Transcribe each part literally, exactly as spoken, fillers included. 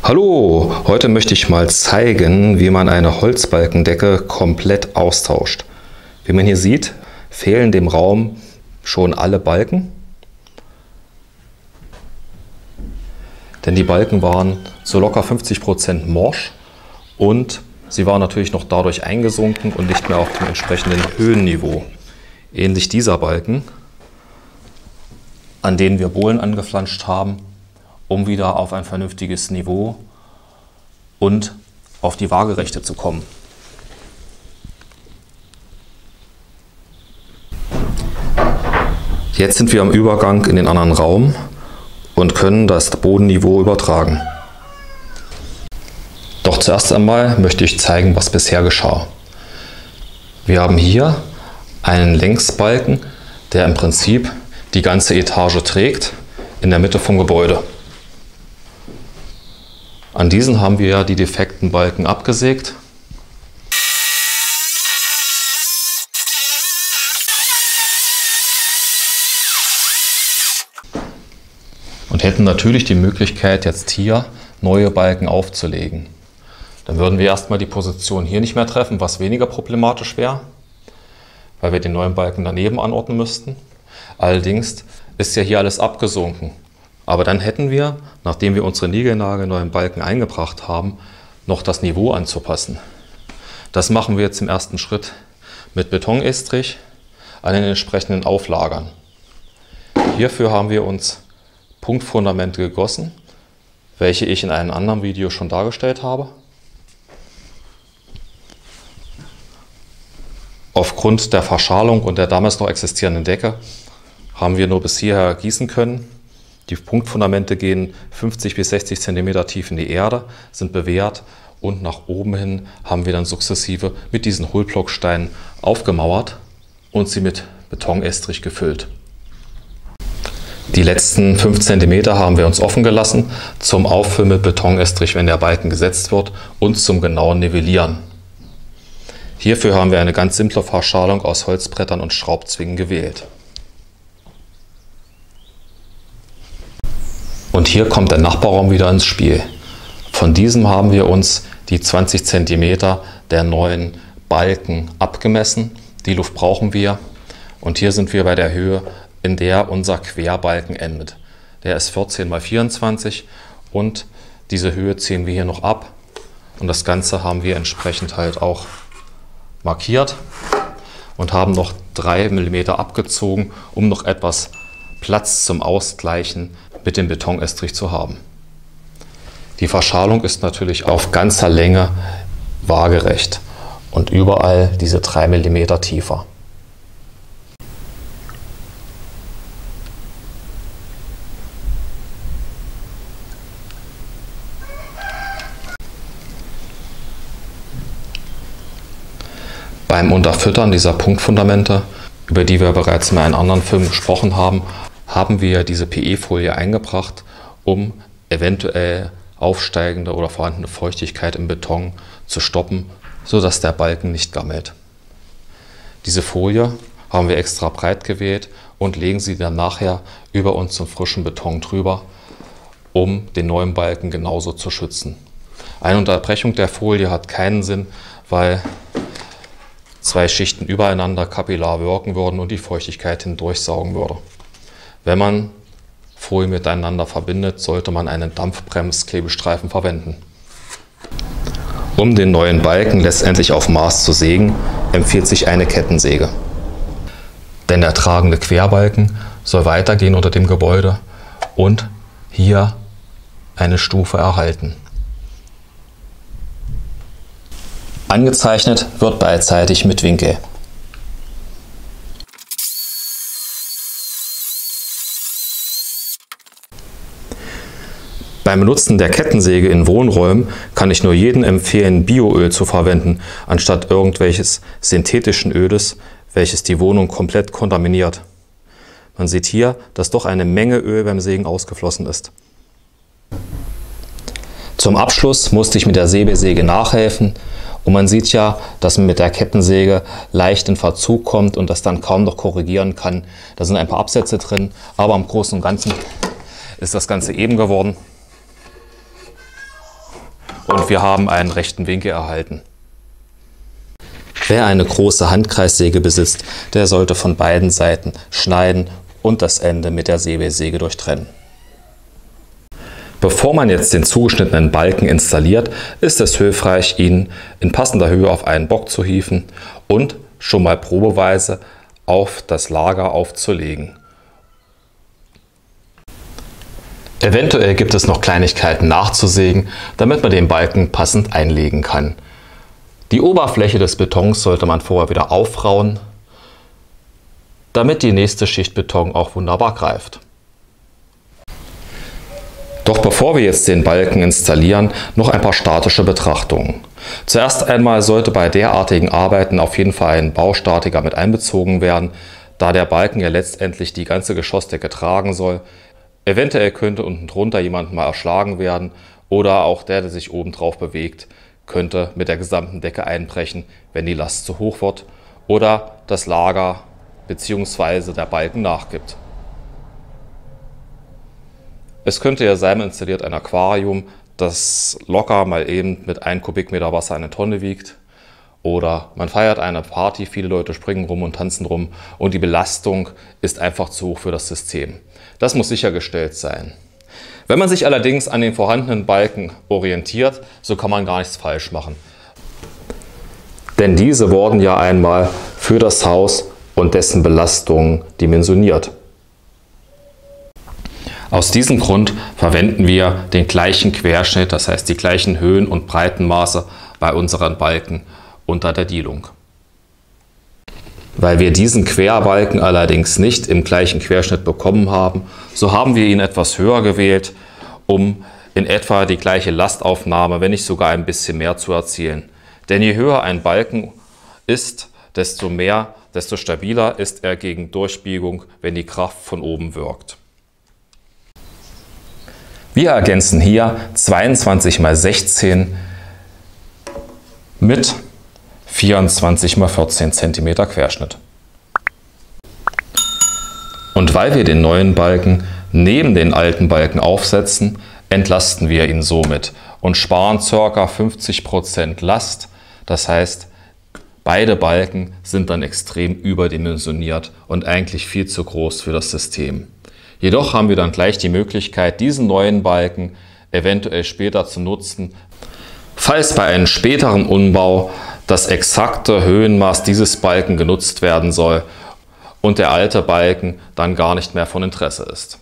Hallo, heute möchte ich mal zeigen, wie man eine Holzbalkendecke komplett austauscht. Wie man hier sieht, fehlen dem Raum schon alle Balken, denn die Balken waren zu locker fünfzig Prozent morsch und sie waren natürlich noch dadurch eingesunken und nicht mehr auf dem entsprechenden Höhenniveau. Ähnlich dieser Balken, an denen wir Bohlen angeflanscht haben, um wieder auf ein vernünftiges Niveau und auf die Waagerechte zu kommen. Jetzt sind wir am Übergang in den anderen Raum und können das Bodenniveau übertragen. Doch zuerst einmal möchte ich zeigen, was bisher geschah. Wir haben hier einen Längsbalken, der im Prinzip die ganze Etage trägt, in der Mitte vom Gebäude. An diesen haben wir die defekten Balken abgesägt. Und hätten natürlich die Möglichkeit, jetzt hier neue Balken aufzulegen. Dann würden wir erstmal die Position hier nicht mehr treffen, was weniger problematisch wäre, weil wir den neuen Balken daneben anordnen müssten. Allerdings ist ja hier alles abgesunken. Aber dann hätten wir, nachdem wir unsere niegelnagelneuen Balken eingebracht haben, noch das Niveau anzupassen. Das machen wir jetzt im ersten Schritt mit Betonestrich an den entsprechenden Auflagern. Hierfür haben wir uns Punktfundamente gegossen, welche ich in einem anderen Video schon dargestellt habe. Aufgrund der Verschalung und der damals noch existierenden Decke haben wir nur bis hierher gießen können. Die Punktfundamente gehen fünfzig bis sechzig Zentimeter tief in die Erde, sind bewehrt und nach oben hin haben wir dann sukzessive mit diesen Hohlblocksteinen aufgemauert und sie mit Betonestrich gefüllt. Die letzten fünf Zentimeter haben wir uns offen gelassen zum Auffüllen mit Betonestrich, wenn der Balken gesetzt wird, und zum genauen Nivellieren. Hierfür haben wir eine ganz simple Verschalung aus Holzbrettern und Schraubzwingen gewählt. Und hier kommt der Nachbarraum wieder ins Spiel. Von diesem haben wir uns die zwanzig Zentimeter der neuen Balken abgemessen. Die Luft brauchen wir. Und hier sind wir bei der Höhe, in der unser Querbalken endet. Der ist vierzehn mal vierundzwanzig und diese Höhe ziehen wir hier noch ab. Und das Ganze haben wir entsprechend halt auch markiert und haben noch drei Millimeter abgezogen, um noch etwas Platz zum Ausgleichen mit dem Betonestrich zu haben. Die Verschalung ist natürlich auf ganzer Länge waagerecht und überall diese drei Millimeter tiefer. Beim Unterfüttern dieser Punktfundamente, über die wir bereits in einem anderen Film gesprochen haben, haben wir diese P E-Folie eingebracht, um eventuell aufsteigende oder vorhandene Feuchtigkeit im Beton zu stoppen, sodass der Balken nicht gammelt. Diese Folie haben wir extra breit gewählt und legen sie dann nachher über unseren frischen Beton drüber, um den neuen Balken genauso zu schützen. Eine Unterbrechung der Folie hat keinen Sinn, weil zwei Schichten übereinander kapillar wirken würden und die Feuchtigkeit hindurchsaugen würde. Wenn man Folien miteinander verbindet, sollte man einen Dampfbremsklebestreifen verwenden. Um den neuen Balken letztendlich auf Maß zu sägen, empfiehlt sich eine Kettensäge. Denn der tragende Querbalken soll weitergehen unter dem Gebäude und hier eine Stufe erhalten. Angezeichnet wird beidseitig mit Winkel. Beim Benutzen der Kettensäge in Wohnräumen kann ich nur jedem empfehlen, Bioöl zu verwenden, anstatt irgendwelches synthetischen Öles, welches die Wohnung komplett kontaminiert. Man sieht hier, dass doch eine Menge Öl beim Sägen ausgeflossen ist. Zum Abschluss musste ich mit der Säbelsäge nachhelfen und man sieht ja, dass man mit der Kettensäge leicht in Verzug kommt und das dann kaum noch korrigieren kann. Da sind ein paar Absätze drin, aber im Großen und Ganzen ist das Ganze eben geworden. und wir haben einen rechten Winkel erhalten. Wer eine große Handkreissäge besitzt, der sollte von beiden Seiten schneiden und das Ende mit der Säbelsäge durchtrennen. Bevor man jetzt den zugeschnittenen Balken installiert, ist es hilfreich, ihn in passender Höhe auf einen Bock zu hieven und schon mal probeweise auf das Lager aufzulegen. Eventuell gibt es noch Kleinigkeiten nachzusägen, damit man den Balken passend einlegen kann. Die Oberfläche des Betons sollte man vorher wieder aufrauen, damit die nächste Schicht Beton auch wunderbar greift. Doch bevor wir jetzt den Balken installieren, noch ein paar statische Betrachtungen. Zuerst einmal sollte bei derartigen Arbeiten auf jeden Fall ein Baustatiker mit einbezogen werden, da der Balken ja letztendlich die ganze Geschossdecke tragen soll. Eventuell könnte unten drunter jemand mal erschlagen werden oder auch der, der sich oben drauf bewegt, könnte mit der gesamten Decke einbrechen, wenn die Last zu hoch wird oder das Lager bzw. der Balken nachgibt. Es könnte ja sein, man installiert ein Aquarium, das locker mal eben mit einem Kubikmeter Wasser eine Tonne wiegt. Oder man feiert eine Party, viele Leute springen rum und tanzen rum und die Belastung ist einfach zu hoch für das System. Das muss sichergestellt sein. Wenn man sich allerdings an den vorhandenen Balken orientiert, so kann man gar nichts falsch machen. Denn diese wurden ja einmal für das Haus und dessen Belastung dimensioniert. Aus diesem Grund verwenden wir den gleichen Querschnitt, das heißt die gleichen Höhen- und Breitenmaße bei unseren Balken unter der Dielung. Weil wir diesen Querbalken allerdings nicht im gleichen Querschnitt bekommen haben, so haben wir ihn etwas höher gewählt, um in etwa die gleiche Lastaufnahme, wenn nicht sogar ein bisschen mehr zu erzielen. Denn je höher ein Balken ist, desto mehr, desto stabiler ist er gegen Durchbiegung, wenn die Kraft von oben wirkt. Wir ergänzen hier zweiundzwanzig mal sechzehn mit vierundzwanzig mal vierzehn Zentimeter Querschnitt. Und weil wir den neuen Balken neben den alten Balken aufsetzen, entlasten wir ihn somit und sparen ca. fünfzig Prozent Last. Das heißt, beide Balken sind dann extrem überdimensioniert und eigentlich viel zu groß für das System. Jedoch haben wir dann gleich die Möglichkeit, diesen neuen Balken eventuell später zu nutzen, falls bei einem späteren Umbau das exakte Höhenmaß dieses Balken genutzt werden soll und der alte Balken dann gar nicht mehr von Interesse ist.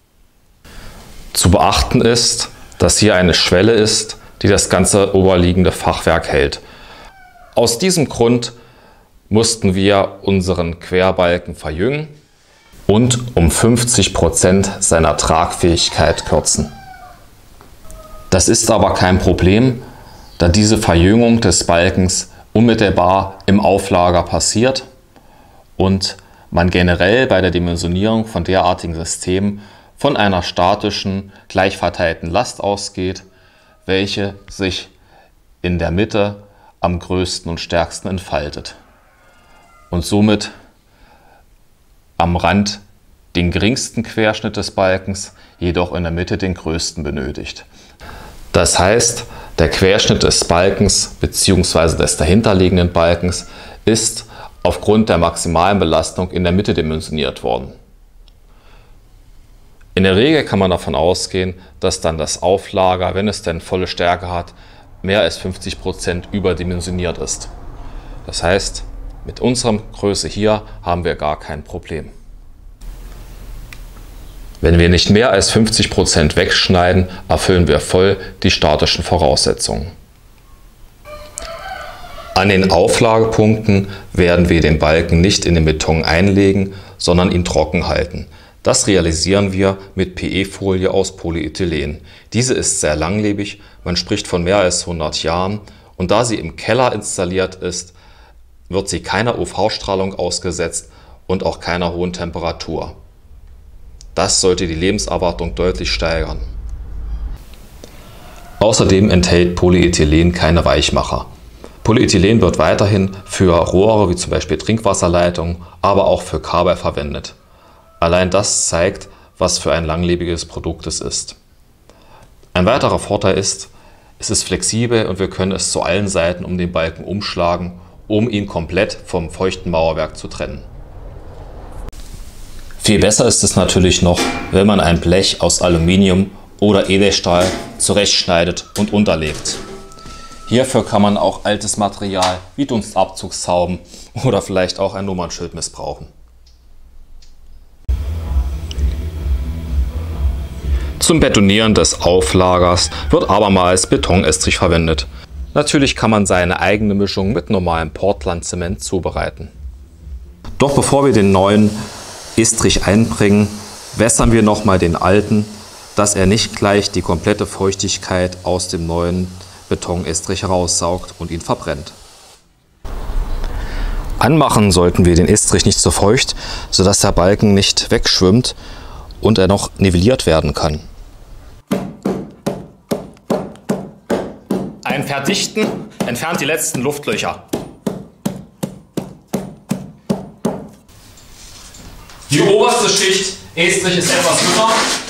Zu beachten ist, dass hier eine Schwelle ist, die das ganze oberliegende Fachwerk hält. Aus diesem Grund mussten wir unseren Querbalken verjüngen und um fünfzig Prozent seiner Tragfähigkeit kürzen. Das ist aber kein Problem, da diese Verjüngung des Balkens unmittelbar im Auflager passiert und man generell bei der Dimensionierung von derartigen Systemen von einer statischen, gleich verteilten Last ausgeht, welche sich in der Mitte am größten und stärksten entfaltet und somit am Rand den geringsten Querschnitt des Balkens, jedoch in der Mitte den größten benötigt. Das heißt, der Querschnitt des Balkens bzw. des dahinterliegenden Balkens ist aufgrund der maximalen Belastung in der Mitte dimensioniert worden. In der Regel kann man davon ausgehen, dass dann das Auflager, wenn es denn volle Stärke hat, mehr als fünfzig Prozent überdimensioniert ist. Das heißt, mit unserer Größe hier haben wir gar kein Problem. Wenn wir nicht mehr als fünfzig Prozent wegschneiden, erfüllen wir voll die statischen Voraussetzungen. An den Auflagepunkten werden wir den Balken nicht in den Beton einlegen, sondern ihn trocken halten. Das realisieren wir mit P E-Folie aus Polyethylen. Diese ist sehr langlebig, man spricht von mehr als hundert Jahren, und da sie im Keller installiert ist, wird sie keiner U V-Strahlung ausgesetzt und auch keiner hohen Temperatur. Das sollte die Lebenserwartung deutlich steigern. Außerdem enthält Polyethylen keine Weichmacher. Polyethylen wird weiterhin für Rohre wie zum Beispiel Trinkwasserleitungen, aber auch für Kabel verwendet. Allein das zeigt, was für ein langlebiges Produkt es ist. Ein weiterer Vorteil ist, Es ist flexibel und wir können es zu allen Seiten um den Balken umschlagen, um ihn komplett vom feuchten Mauerwerk zu trennen. Viel besser ist es natürlich noch, wenn man ein Blech aus Aluminium oder Edelstahl zurechtschneidet und unterlegt. Hierfür kann man auch altes Material wie Dunstabzugshauben oder vielleicht auch ein Nummernschild missbrauchen. Zum Betonieren des Auflagers wird abermals Betonestrich verwendet. Natürlich kann man seine eigene Mischung mit normalem Portlandzement zubereiten. Doch bevor wir den neuen Estrich einbringen, wässern wir nochmal den alten, dass er nicht gleich die komplette Feuchtigkeit aus dem neuen Betonestrich heraussaugt und ihn verbrennt. Anmachen sollten wir den Estrich nicht so feucht, sodass der Balken nicht wegschwimmt und er noch nivelliert werden kann. Ein Verdichten entfernt die letzten Luftlöcher. Die oberste Schicht Estrich ist etwas dünner,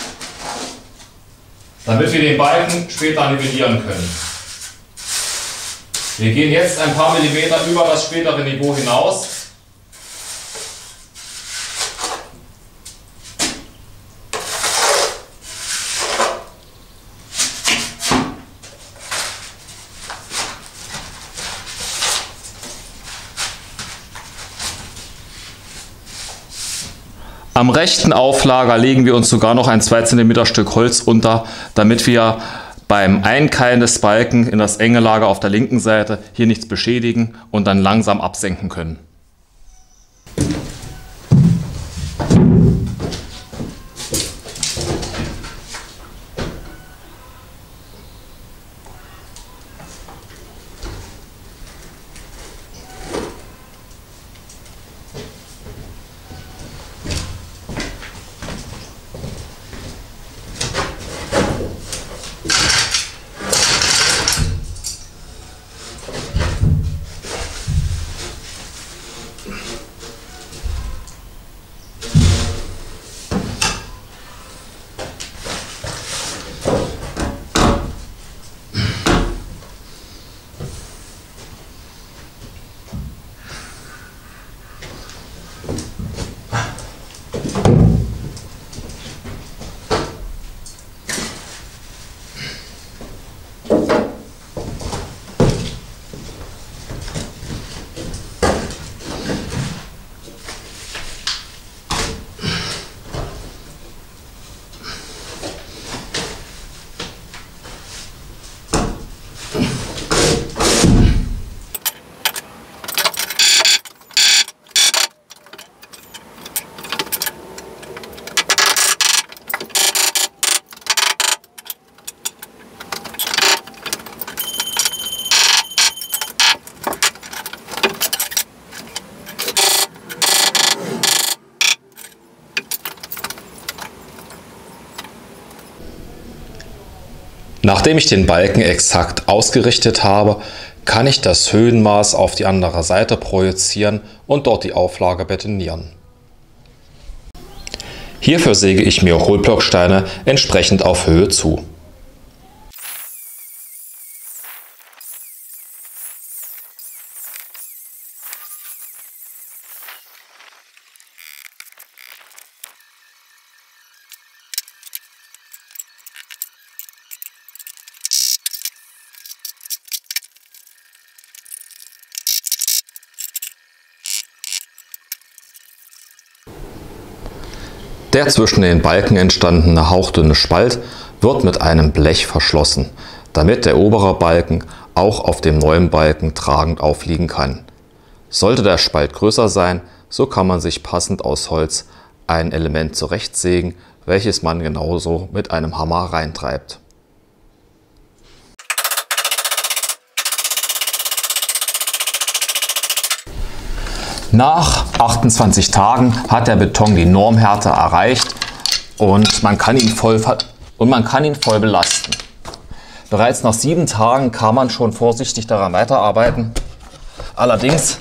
damit wir den Balken später nivellieren können. Wir gehen jetzt ein paar Millimeter über das spätere Niveau hinaus. Am rechten Auflager legen wir uns sogar noch ein zwei Zentimeter Stück Holz unter, damit wir beim Einkeilen des Balken in das enge Lager auf der linken Seite hier nichts beschädigen und dann langsam absenken können. Nachdem ich den Balken exakt ausgerichtet habe, kann ich das Höhenmaß auf die andere Seite projizieren und dort die Auflage betonieren. Hierfür säge ich mir Hohlblocksteine entsprechend auf Höhe zu. Der zwischen den Balken entstandene hauchdünne Spalt wird mit einem Blech verschlossen, damit der obere Balken auch auf dem neuen Balken tragend aufliegen kann. Sollte der Spalt größer sein, so kann man sich passend aus Holz ein Element zurechtsägen, welches man genauso mit einem Hammer reintreibt. Nach achtundzwanzig Tagen hat der Beton die Normhärte erreicht und man kann ihn voll, und man kann ihn voll belasten. Bereits nach sieben Tagen kann man schon vorsichtig daran weiterarbeiten. Allerdings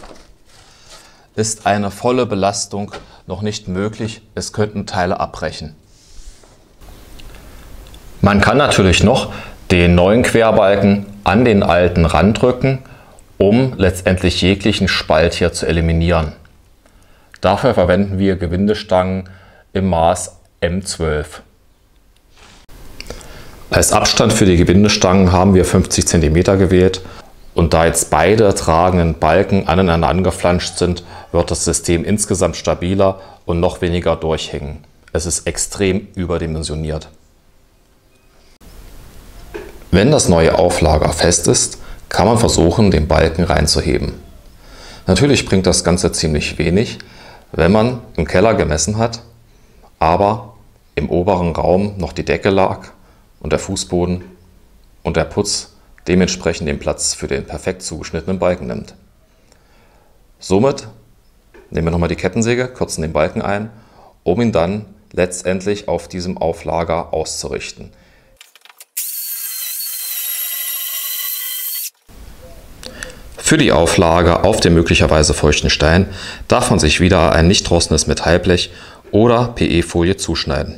ist eine volle Belastung noch nicht möglich. Es könnten Teile abbrechen. Man kann natürlich noch den neuen Querbalken an den alten randrücken, um letztendlich jeglichen Spalt hier zu eliminieren. Dafür verwenden wir Gewindestangen im Maß M zwölf. Als Abstand für die Gewindestangen haben wir fünfzig Zentimeter gewählt, und da jetzt beide tragenden Balken aneinander angeflanscht sind, wird das System insgesamt stabiler und noch weniger durchhängen. Es ist extrem überdimensioniert. Wenn das neue Auflager fest ist, kann man versuchen, den Balken reinzuheben. Natürlich bringt das Ganze ziemlich wenig, wenn man im Keller gemessen hat, aber im oberen Raum noch die Decke lag und der Fußboden und der Putz dementsprechend den Platz für den perfekt zugeschnittenen Balken nimmt. Somit nehmen wir nochmal die Kettensäge, kürzen den Balken ein, um ihn dann letztendlich auf diesem Auflager auszurichten. Für die Auflage auf dem möglicherweise feuchten Stein darf man sich wieder ein nicht trockenes Metallblech oder P E-Folie zuschneiden.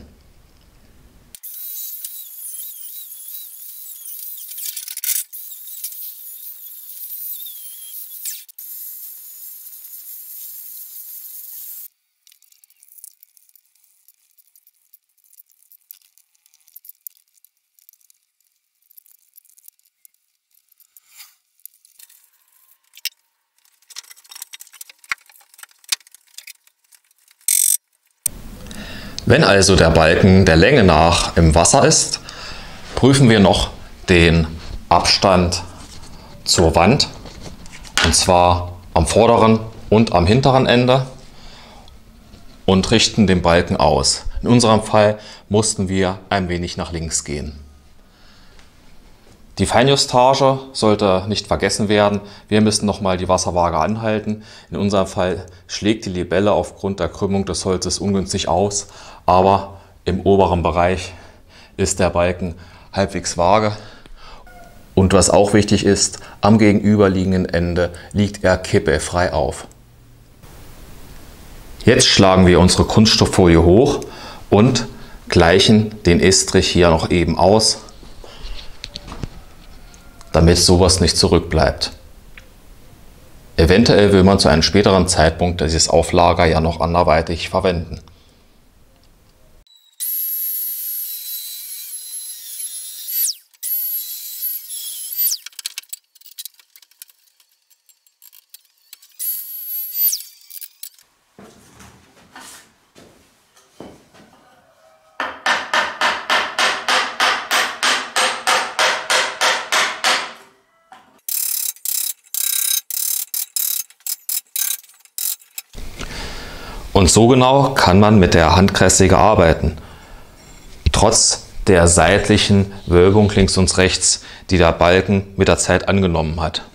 Wenn also der Balken der Länge nach im Wasser ist, prüfen wir noch den Abstand zur Wand, und zwar am vorderen und am hinteren Ende, und richten den Balken aus. In unserem Fall mussten wir ein wenig nach links gehen. Die Feinjustage sollte nicht vergessen werden. Wir müssen nochmal die Wasserwaage anhalten. In unserem Fall schlägt die Libelle aufgrund der Krümmung des Holzes ungünstig aus, aber im oberen Bereich ist der Balken halbwegs vage. Und was auch wichtig ist, am gegenüberliegenden Ende liegt er kippefrei auf. Jetzt schlagen wir unsere Kunststofffolie hoch und gleichen den Estrich hier noch eben aus, damit sowas nicht zurückbleibt. Eventuell will man zu einem späteren Zeitpunkt dieses Auflager ja noch anderweitig verwenden. Und so genau kann man mit der Handkreissäge arbeiten, trotz der seitlichen Wölbung links und rechts, die der Balken mit der Zeit angenommen hat.